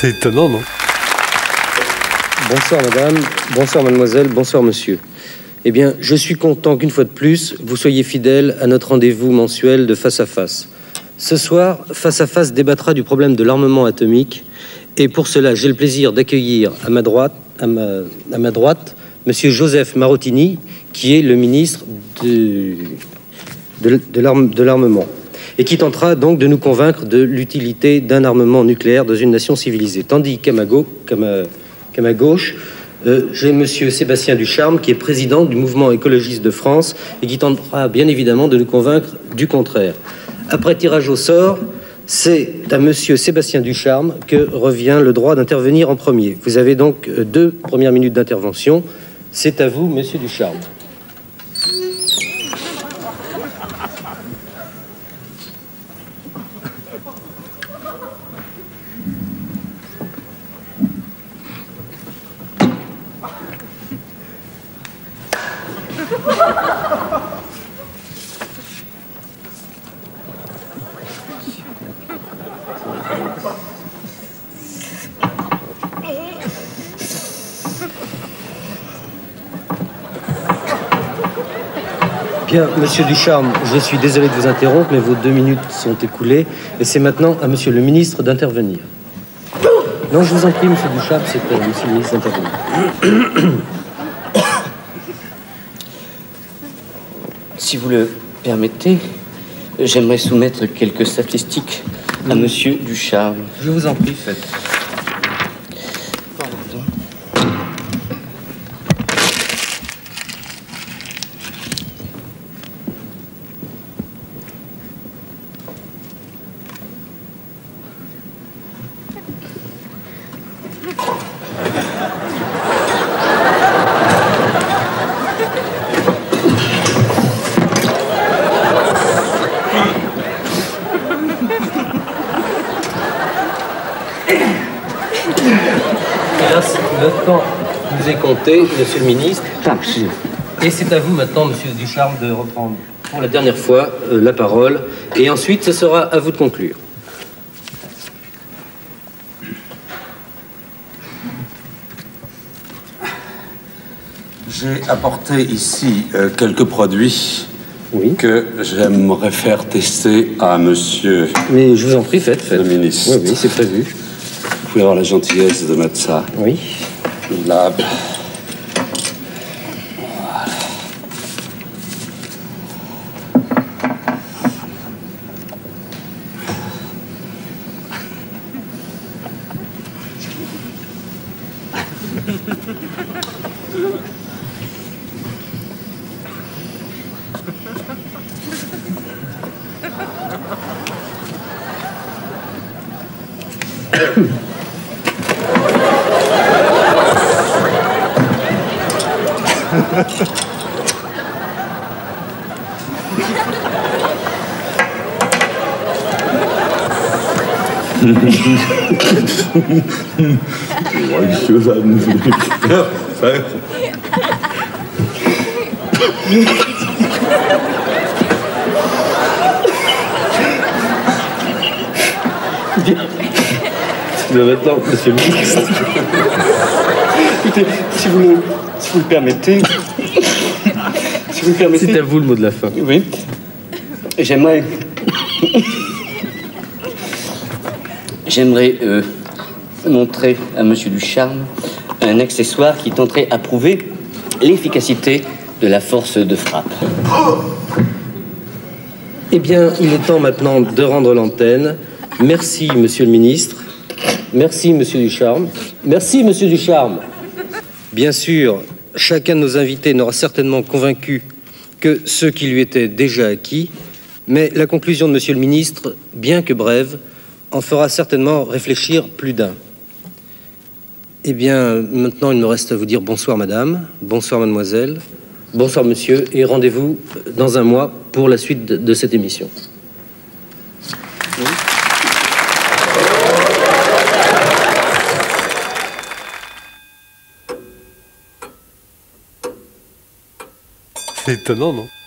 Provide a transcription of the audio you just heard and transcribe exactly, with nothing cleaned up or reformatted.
C'est étonnant, non? Bonsoir madame, bonsoir mademoiselle, bonsoir monsieur. Eh bien, je suis content qu'une fois de plus, vous soyez fidèles à notre rendez-vous mensuel de Face à Face. Ce soir, Face à Face débattra du problème de l'armement atomique. Et pour cela, j'ai le plaisir d'accueillir à ma droite, à ma, à ma droite, monsieur Joseph Marottini, qui est le ministre de, de, de l'armement, et qui tentera donc de nous convaincre de l'utilité d'un armement nucléaire dans une nation civilisée. Tandis qu'à ma, go, qu'à ma, qu'à ma gauche, euh, j'ai monsieur Sébastien Ducharme, qui est président du mouvement écologiste de France, et qui tentera bien évidemment de nous convaincre du contraire. Après tirage au sort, c'est à monsieur Sébastien Ducharme que revient le droit d'intervenir en premier. Vous avez donc deux premières minutes d'intervention. C'est à vous, monsieur Ducharme. Bien, monsieur Ducharme, je suis désolé de vous interrompre, mais vos deux minutes sont écoulées, et c'est maintenant à monsieur le ministre d'intervenir. Non, je vous en prie, monsieur Ducharme, c'est à monsieur le ministre d'intervenir. Si vous le permettez, j'aimerais soumettre quelques statistiques à monsieur Ducharme. Je vous en prie, faites. Le temps nous est compté, monsieur le ministre. Et c'est à vous maintenant, monsieur Ducharme, de reprendre pour la dernière fois euh, la parole. Et ensuite, ce sera à vous de conclure. J'ai apporté ici euh, quelques produits oui. que j'aimerais faire tester à monsieur... Mais je vous en prie, faites, faites. Le ministre. Oui, oui, c'est prévu. Vous pouvez avoir la gentillesse de mettre ça. Oui. Là. Bien, maintenant, monsieur le ministre. Écoutez, si vous le, si vous le permettez... si vous le permettez... C'est à vous le mot de la fin. Oui. J'aimerais... J'aimerais euh, montrer à monsieur Ducharme un accessoire qui tenterait à prouver l'efficacité de la force de frappe. Eh bien, il est temps maintenant de rendre l'antenne. Merci, monsieur le ministre. Merci, monsieur Ducharme. Merci, monsieur Ducharme. Bien sûr, chacun de nos invités n'aura certainement convaincu que ce qui lui était déjà acquis, mais la conclusion de monsieur le ministre, bien que brève, en fera certainement réfléchir plus d'un. Eh bien, maintenant, il me reste à vous dire bonsoir, madame, bonsoir, mademoiselle, bonsoir, monsieur, et rendez-vous dans un mois pour la suite de, de cette émission. Oui. C'est étonnant, non?